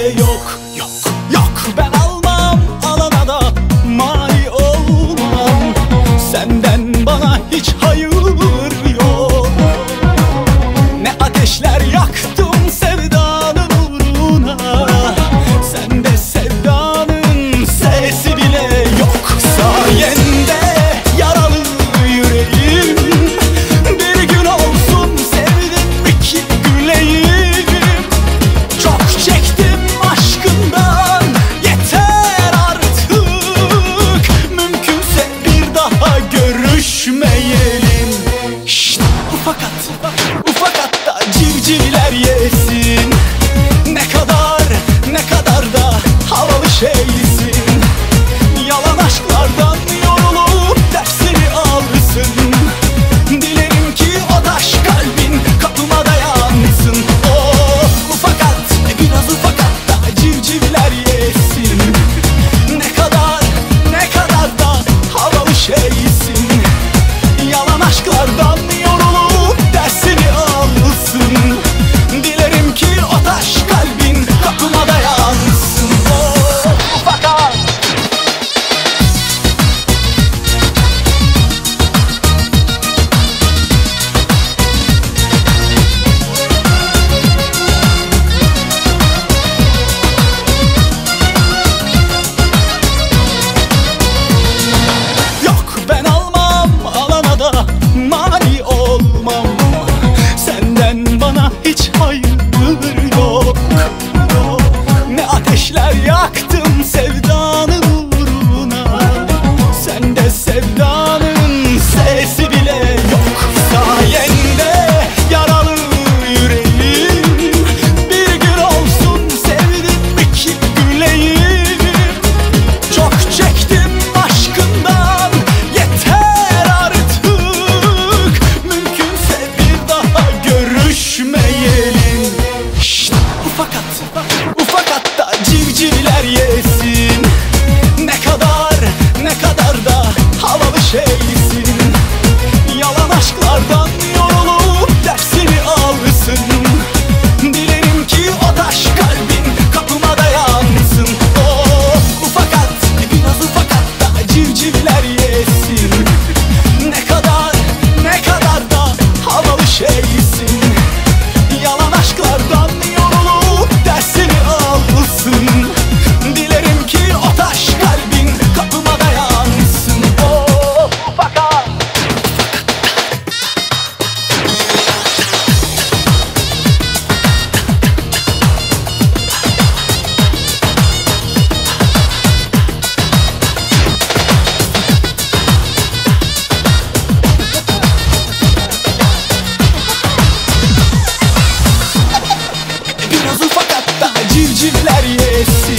yok. Yok, yok, ben almam, alana da mani olmam. Senden bana hiç hayır yok. Ne ateşler yaktım sevdanın uğruna. Sende sevdanın sesi bile yok. Sayende yaralı yüreğim bir gün olsun sevdim ki güleyim. Çok çektim aşkından, yeter artık. Mümkünse bir daha görüşmeyelim. Şşt, ufakat, ufakat da civcivler yesin. Ne kadar da havalı şeysin. Yalan aşklardan yorulup dersini alırsın. Dilerim ki o taş kalbin kapıma dayansın. Oh, ufakat, biraz ufakat da civcivler yesin. Ne kadar da havalı şeysin. Yalan aşklardan yorulup dersini alsın. Dilerim ki o taş kalbin kapıma dayansın. Oh, ufakat. Yok, ben almam, alana da mani olmam. Senden bana hiç hayır yok. Ne ateşler yaktım sevdanın uğruna. Sende sevdanın sesi bile yok. Sayende yaralı yüreğim bir gün olsun sevdim ki güleyim. Çok çektim aşkından, yeter artık. Mümkünse bir daha görüşmeyelim. Şşt, ufakat da civcivler yesin. Ne kadar da havalı şeysin. Yalan aşklardan yorulup dersini alırsın. Dilerim ki o taş kalbin kapıma dayansın. Oh, ufakat, biraz ufakat da civcivler yesin. Ne kadar da havalı şeysin. Yalan aşklardan yorulup dersini alsın. Dilerim ki o taş kalbin kapıma dayansın. Oh, ufakat. Biraz ufakat da civcivler yesin.